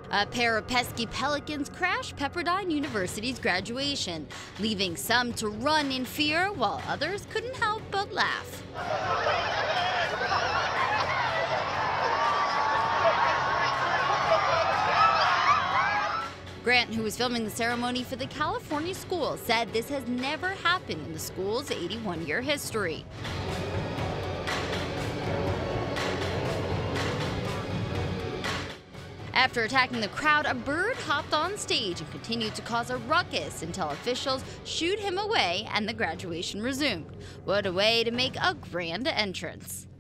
A pair of pesky Pelicans crashed Pepperdine University's graduation, leaving some to run in fear while others couldn't help but laugh. Grant, who was filming the ceremony for the California school, said this has never happened in the school's 81-year history. After attacking the crowd, a bird hopped on stage and continued to cause a ruckus until officials shooed him away and the graduation resumed. What a way to make a grand entrance.